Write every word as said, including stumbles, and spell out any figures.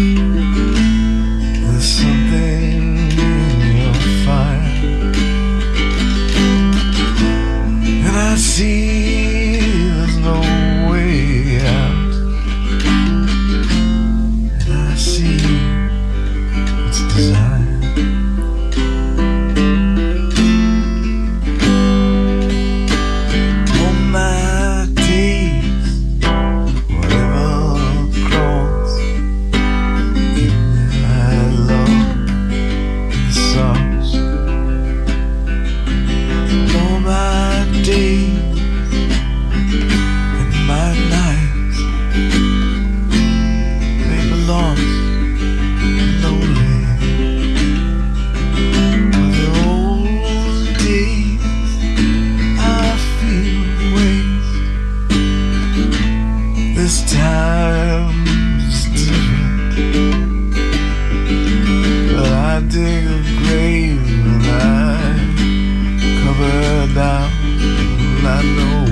There's something in your fire, and I see there's no way out, and I see it's desire. All my days, whatever crawls, give me my love in the songs. All my days and my nights, they belong lonely. But the old days I feel waste. This time's different, but I dig a grave and I cover down. I know